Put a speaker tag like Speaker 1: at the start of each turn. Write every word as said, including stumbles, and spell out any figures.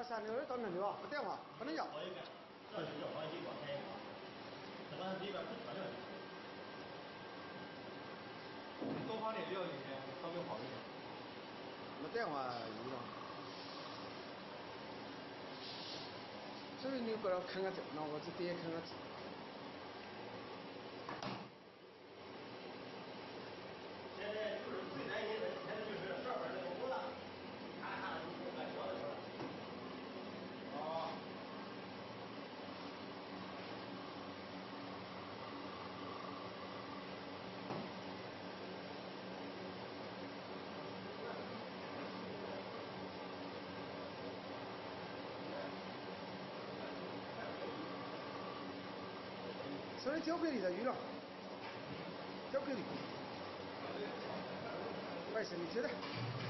Speaker 1: 三六二到能六啊，不电话不能要。
Speaker 2: 我一个，这是有关系管开，这个里边不可能。
Speaker 3: 多放点料进去，稍微好一点。
Speaker 1: 没电话有了。所以你不要看个字，那我只点看个字。
Speaker 2: 现在就是最担心的，现在就是上面那个屋了，看看不敢小的时候。哦。
Speaker 1: 所以交给你的鱼了，交给你。快是你接的。